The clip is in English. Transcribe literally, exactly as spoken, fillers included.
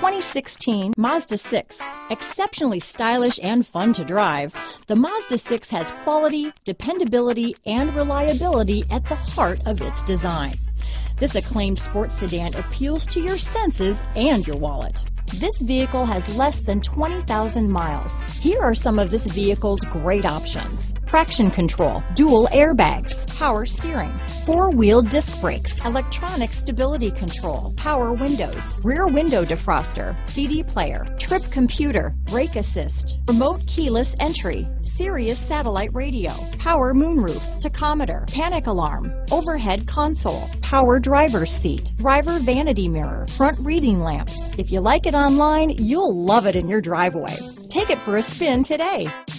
twenty sixteen Mazda six. Exceptionally stylish and fun to drive, the Mazda six has quality, dependability, and reliability at the heart of its design. This acclaimed sports sedan appeals to your senses and your wallet. This vehicle has less than twenty thousand miles. Here are some of this vehicle's great options: traction control, dual airbags, power steering, four-wheel disc brakes, electronic stability control, power windows, rear window defroster, C D player, trip computer, brake assist, remote keyless entry, Sirius satellite radio, power moonroof, tachometer, panic alarm, overhead console, power driver's seat, driver vanity mirror, front reading lamps. If you like it online, you'll love it in your driveway. Take it for a spin today.